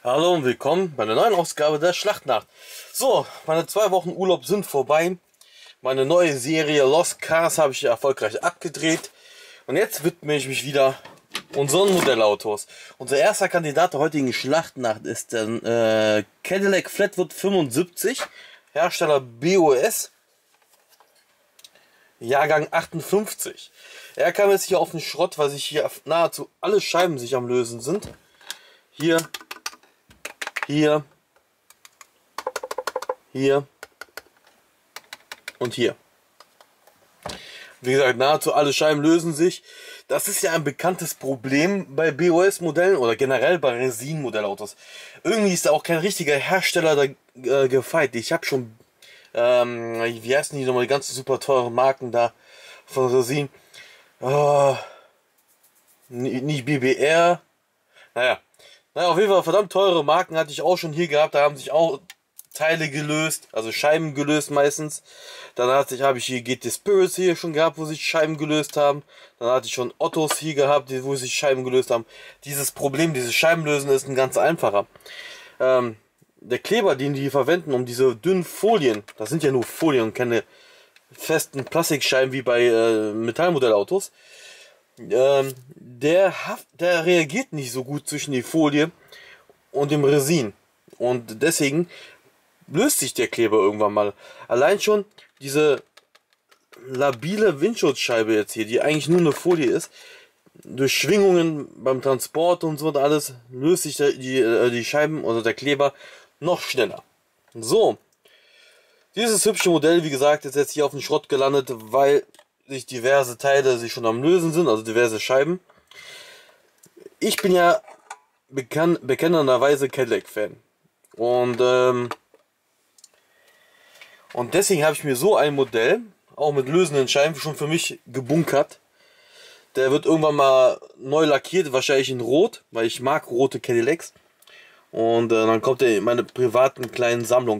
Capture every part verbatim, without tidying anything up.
Hallo und willkommen bei einer neuen Ausgabe der Schlachtnacht. So, meine zwei Wochen Urlaub sind vorbei. Meine neue Serie Lost Cars habe ich erfolgreich abgedreht. Und jetzt widme ich mich wieder unseren Modellautos. Unser erster Kandidat der heutigen Schlachtnacht ist der äh, Cadillac Flatwood fünfundsiebzig, Hersteller B O S, Jahrgang achtundfünfzig. Er kam jetzt hier auf den Schrott, weil sich hier nahezu alle Scheiben sich am Lösen sind. Hier, hier, hier und hier. Wie gesagt, nahezu alle Scheiben lösen sich. Das ist ja ein bekanntes Problem bei B O S-Modellen oder generell bei Resin-Modellautos. Irgendwie ist da auch kein richtiger Hersteller da äh, gefeit. Ich habe schon, ähm, wie heißen die nochmal, die ganzen super teuren Marken da von Resin. Oh, nicht B B R. Naja. Naja, auf jeden Fall verdammt teure Marken hatte ich auch schon hier gehabt. Da haben sich auch Teile gelöst, also Scheiben gelöst meistens. Dann hatte ich, habe ich hier G T Spirits hier schon gehabt, wo sich Scheiben gelöst haben. Dann hatte ich schon Ottos hier gehabt, wo sich Scheiben gelöst haben. Dieses Problem, dieses Scheibenlösen ist ein ganz einfacher. Ähm, der Kleber, den die hier verwenden, um diese dünnen Folien, das sind ja nur Folien und keine festen Plastikscheiben wie bei äh, Metallmodellautos, ähm, der, Haft, der reagiert nicht so gut zwischen die Folie und dem Resin. Und deswegen löst sich der Kleber irgendwann mal. Allein schon diese labile Windschutzscheibe jetzt hier, die eigentlich nur eine Folie ist, durch Schwingungen beim Transport und so und alles, löst sich die, die, die Scheiben oder der Kleber noch schneller. So, dieses hübsche Modell, wie gesagt, ist jetzt hier auf den Schrott gelandet, weil sich diverse Teile sich schon am Lösen sind, also diverse Scheiben. Ich bin ja bekann bekennenderweise Cadillac-Fan. Und, ähm, und deswegen habe ich mir so ein Modell, auch mit lösenden Scheiben, schon für mich gebunkert. Der wird irgendwann mal neu lackiert, wahrscheinlich in Rot, weil ich mag rote Cadillacs. Und äh, dann kommt er in meine privaten kleinen Sammlung.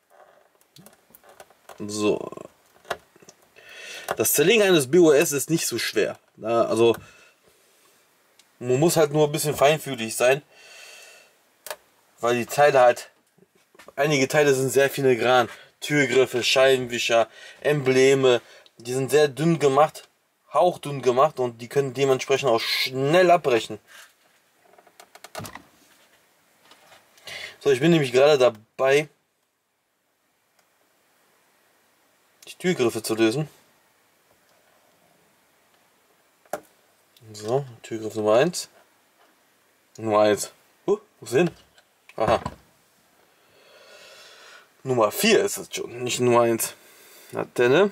So. Das Zerlegen eines B O S ist nicht so schwer. Also, man muss halt nur ein bisschen feinfühlig sein, weil die Teile halt, einige Teile sind sehr filigran. Türgriffe, Scheibenwischer, Embleme, die sind sehr dünn gemacht, hauchdünn gemacht und die können dementsprechend auch schnell abbrechen. So, ich bin nämlich gerade dabei, die Türgriffe zu lösen. So, Türgriff Nummer eins. Nummer eins. Uh, wo ist hin? Aha. Nummer vier ist es schon, nicht Nummer eins. Na denn.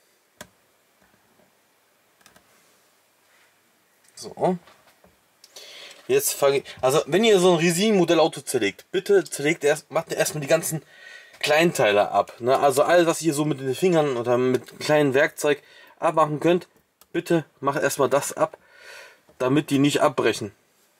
So. Jetzt fange ich. Also, wenn ihr so ein Resin-Modellauto zerlegt, bitte zerlegt erst, macht erstmal die ganzen Kleinteile ab. Ne? Also, alles, was ihr so mit den Fingern oder mit kleinen Werkzeug abmachen könnt, bitte macht erstmal das ab, damit die nicht abbrechen.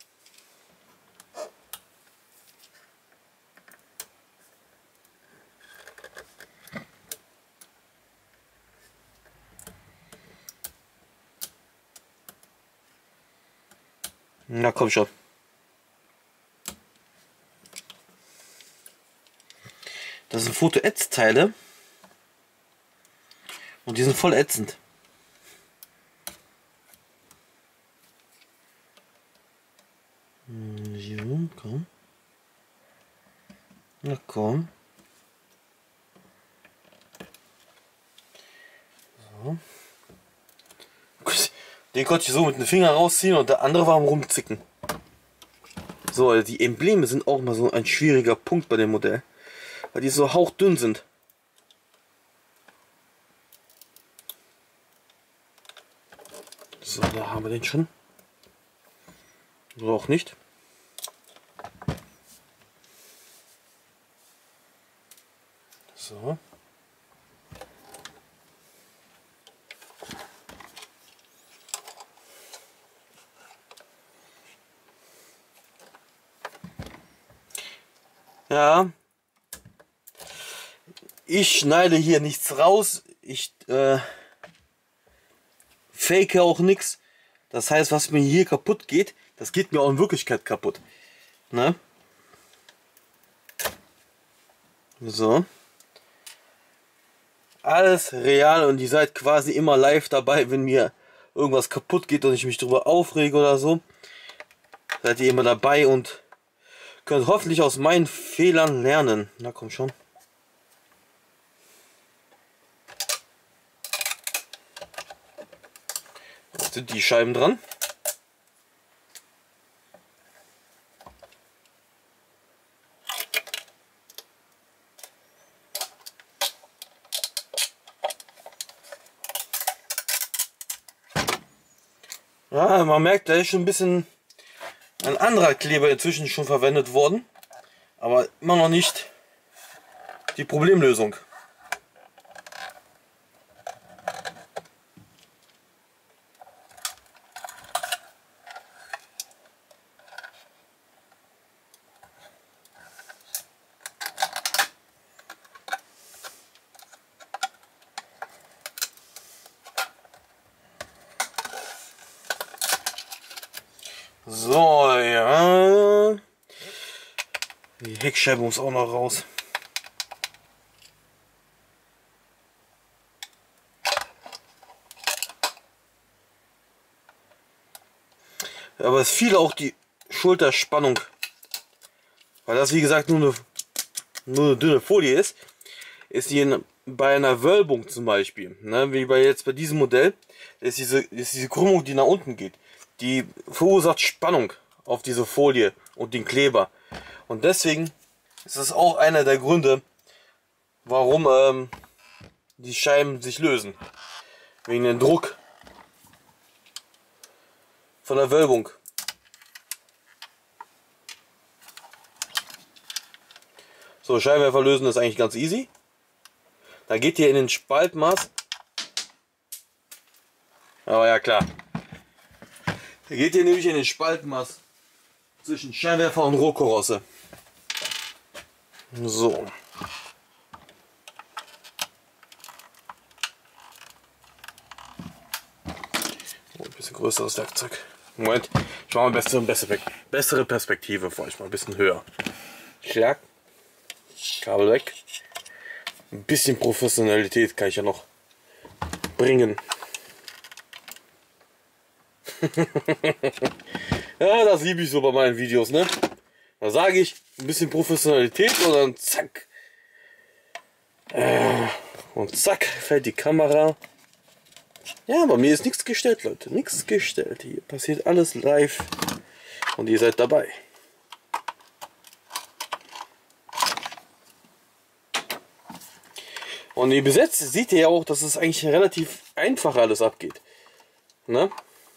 Na komm schon. Das sind Foto-Ätz-Teile und die sind voll ätzend. So, komm. Na komm. So. Den konnte ich so mit den Fingern rausziehen und der andere war am Rumzicken. So, die Embleme sind auch mal so ein schwieriger Punkt bei dem Modell, weil die so hauchdünn sind. So, da haben wir den schon. Oder auch nicht. So. Ja. Ich schneide hier nichts raus. Ich äh, fake auch nichts. Das heißt, was mir hier kaputt geht, das geht mir auch in Wirklichkeit kaputt. Ne? So. Alles real und ihr seid quasi immer live dabei, wenn mir irgendwas kaputt geht und ich mich darüber aufrege oder so. Seid ihr immer dabei und könnt hoffentlich aus meinen Fehlern lernen. Na komm schon. Jetzt sind die Scheiben dran. Ja, man merkt, da ist schon ein bisschen ein anderer Kleber inzwischen schon verwendet worden, aber immer noch nicht die Problemlösung. So, ja. Die Heckscheibe muss auch noch raus. Aber es fiel auch die Schulterspannung. Weil das wie gesagt nur eine, nur eine dünne Folie ist. Ist die in, bei einer Wölbung zum Beispiel, ne, wie bei jetzt bei diesem Modell, ist diese, ist diese Krümmung, die nach unten geht. Die verursacht Spannung auf diese Folie und den Kleber. Und deswegen ist das auch einer der Gründe, warum ähm, die Scheiben sich lösen. Wegen dem Druck von der Wölbung. So, Scheinwerfer lösen ist eigentlich ganz easy. Da geht ihr in den Spaltmaß. Aber ja klar. Da geht ihr nämlich in den Spaltmaß zwischen Scheinwerfer und Rohkarosse. So. Oh, ein bisschen größeres Werkzeug. Moment, ich mache mal bessere, bessere, bessere Perspektive vor euch, mal ein bisschen höher. Klack. Kabel weg. Ein bisschen Professionalität kann ich ja noch bringen. Ja, das liebe ich so bei meinen Videos, ne? Da sage ich ein bisschen Professionalität und dann zack. Und zack fällt die Kamera. Ja, bei mir ist nichts gestellt, Leute. Nichts gestellt. Hier passiert alles live und ihr seid dabei. Und ihr besetzt seht ihr ja auch, dass es eigentlich relativ einfach alles abgeht. Ne?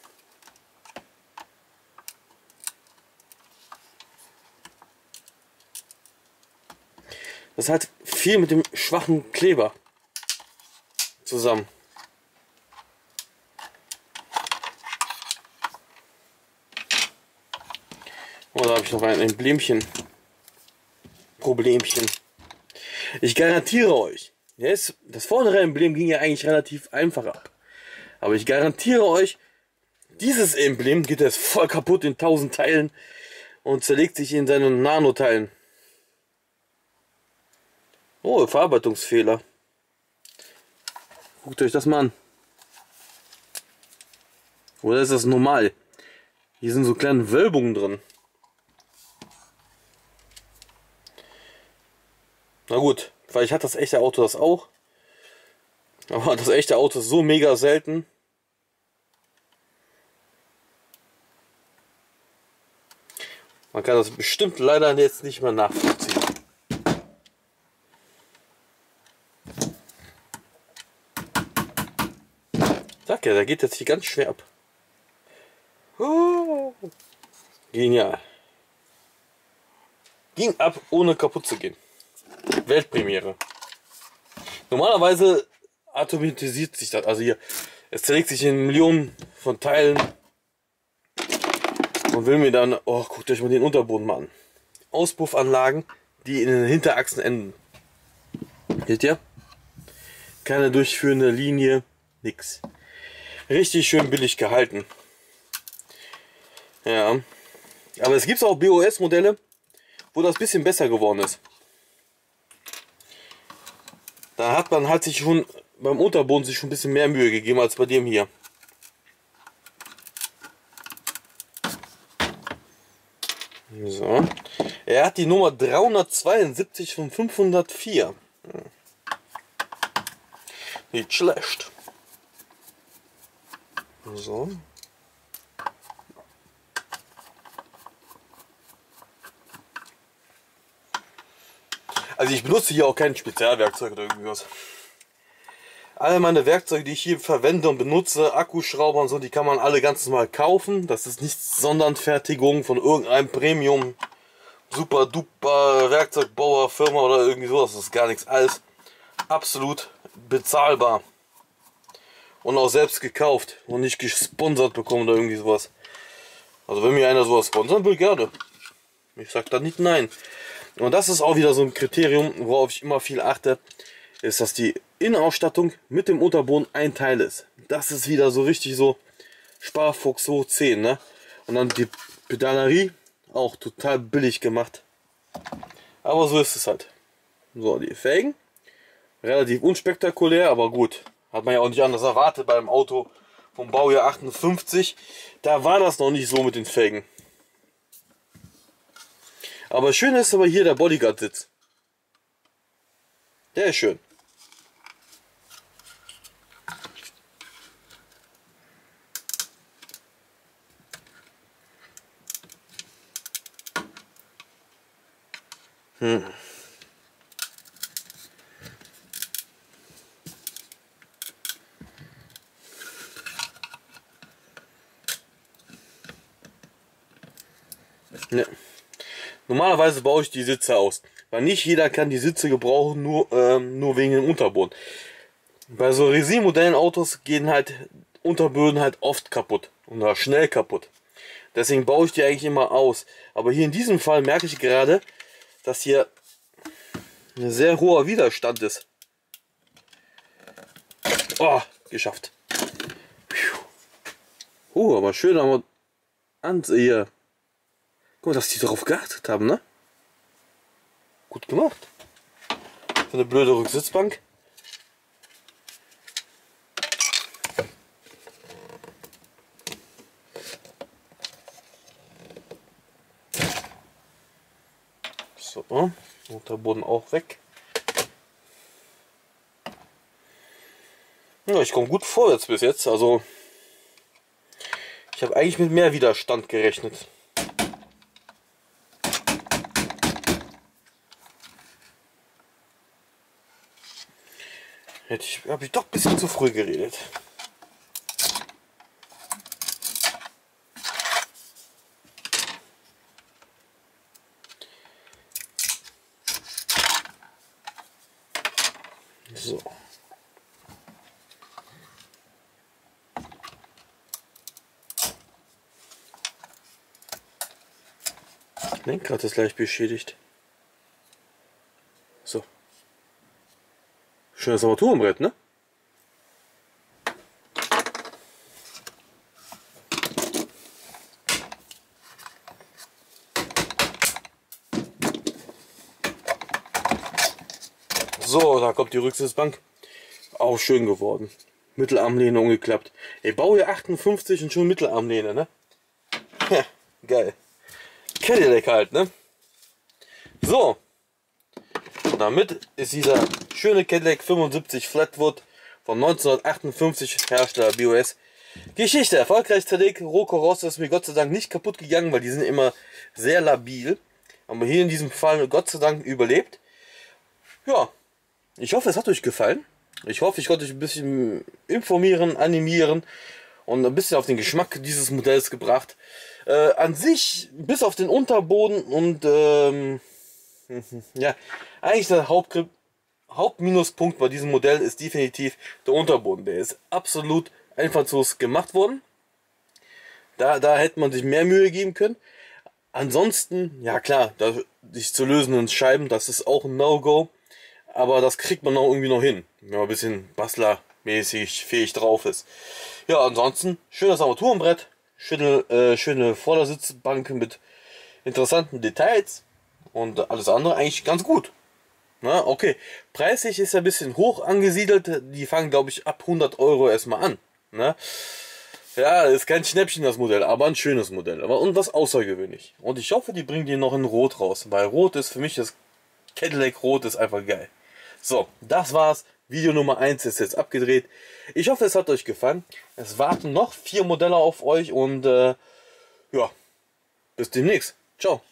Das hat viel mit dem schwachen Kleber zusammen. Oh, da habe ich noch ein Emblemchen. Problemchen. Ich garantiere euch, yes, das vordere Emblem ging ja eigentlich relativ einfach ab. Aber ich garantiere euch, dieses Emblem geht jetzt voll kaputt in tausend Teilen und zerlegt sich in seinen Nanoteilen. Oh, Verarbeitungsfehler. Guckt euch das mal an. Oder ist das normal? Hier sind so kleine Wölbungen drin. Na gut, vielleicht hat das echte Auto das auch. Aber das echte Auto ist so mega selten. Man kann das bestimmt leider jetzt nicht mehr nachvollziehen. Sag ja, der geht jetzt hier ganz schwer ab. Oh, genial. Ging ab, ohne kaputt zu gehen. Weltpremiere. Normalerweise atomisiert sich das, also hier, es zerlegt sich in Millionen von Teilen und will mir dann, oh, guckt euch mal den Unterboden mal an. Auspuffanlagen, die in den Hinterachsen enden. Seht ihr? Keine durchführende Linie, nix. Richtig schön billig gehalten. Ja, aber es gibt auch B O S-Modelle, wo das ein bisschen besser geworden ist. Da hat man halt sich schon beim Unterboden sich schon ein bisschen mehr Mühe gegeben als bei dem hier. So. Er hat die Nummer dreihundertzweiundsiebzig von fünfhundertvier. Nicht schlecht. So. Also ich benutze hier auch kein Spezialwerkzeug oder irgendwas. Alle meine Werkzeuge, die ich hier verwende und benutze, Akkuschrauber und so, die kann man alle ganz normal kaufen. Das ist nicht Sonderanfertigung von irgendeinem Premium super duper Werkzeugbauer Firma oder irgendwie so. Das ist gar nichts. Alles absolut bezahlbar. Und auch selbst gekauft und nicht gesponsert bekommen oder irgendwie sowas. Also wenn mir einer sowas sponsern will, gerne. Ich sag da nicht nein. Und das ist auch wieder so ein Kriterium, worauf ich immer viel achte, ist, dass die Innenausstattung mit dem Unterboden ein Teil ist. Das ist wieder so richtig so Sparfuchs hoch zehn, ne? Und dann die Pedalerie, auch total billig gemacht. Aber so ist es halt. So, die Felgen, relativ unspektakulär, aber gut. Hat man ja auch nicht anders erwartet beim Auto vom Baujahr achtundfünfzig. Da war das noch nicht so mit den Felgen. Aber schön ist aber hier der Bodyguard-Sitz. Der ist schön. Hm. Ne. Normalerweise baue ich die Sitze aus, weil nicht jeder kann die Sitze gebrauchen, nur, ähm, nur wegen dem Unterboden. Bei so Resin-Modellen Autos gehen halt Unterböden halt oft kaputt oder schnell kaputt. Deswegen baue ich die eigentlich immer aus. Aber hier in diesem Fall merke ich gerade, dass hier ein sehr hoher Widerstand ist. Oh, geschafft. Oh, aber schön, aber an hier. Guck mal, dass die darauf geachtet haben, ne? Gut gemacht. Für eine blöde Rücksitzbank. So, Unterboden auch weg. Ja, ich komme gut vorwärts bis jetzt. Also, ich habe eigentlich mit mehr Widerstand gerechnet. Hätte ich, habe ich doch ein bisschen zu früh geredet. So. Lenkrad ist leicht beschädigt. So. Schönes Armaturenbrett, ne? So, da kommt die Rücksitzbank. Auch schön geworden. Mittelarmlehne umgeklappt. Ey, Baujahr achtundfünfzig und schon Mittelarmlehne, ne? Ja, geil. Cadillac halt, ne? So. Und damit ist dieser schöne Cadillac fünfundsiebzig Flatwood von neunzehnhundertachtundfünfzig, Hersteller B O S. Geschichte, erfolgreich zerlegt. Rohkorosse ist mir Gott sei Dank nicht kaputt gegangen, weil die sind immer sehr labil. Aber hier in diesem Fall Gott sei Dank überlebt. Ja, ich hoffe, es hat euch gefallen. Ich hoffe, ich konnte euch ein bisschen informieren, animieren und ein bisschen auf den Geschmack dieses Modells gebracht. Äh, an sich, bis auf den Unterboden und ähm, ja, eigentlich der Haupt Hauptminuspunkt bei diesem Modell ist definitiv der Unterboden. Der ist absolut einfallslos gemacht worden. Da, da hätte man sich mehr Mühe geben können. Ansonsten, ja klar, da, sich zu lösenden Scheiben, das ist auch ein No-Go. Aber das kriegt man auch irgendwie noch hin, wenn man ein bisschen bastlermäßig fähig drauf ist. Ja, ansonsten schönes Armaturenbrett, schöne, äh, schöne Vordersitzbank mit interessanten Details und alles andere eigentlich ganz gut. Na, okay. Preislich ist ja ein bisschen hoch angesiedelt. Die fangen, glaube ich, ab hundert Euro erstmal an. Ne? Ja, ist kein Schnäppchen das Modell, aber ein schönes Modell. Aber und das außergewöhnlich. Und ich hoffe, die bringen die noch in Rot raus. Weil Rot ist für mich, das Cadillac Rot ist einfach geil. So, das war's. Video Nummer eins ist jetzt abgedreht. Ich hoffe, es hat euch gefallen. Es warten noch vier Modelle auf euch und äh, ja, bis demnächst. Ciao.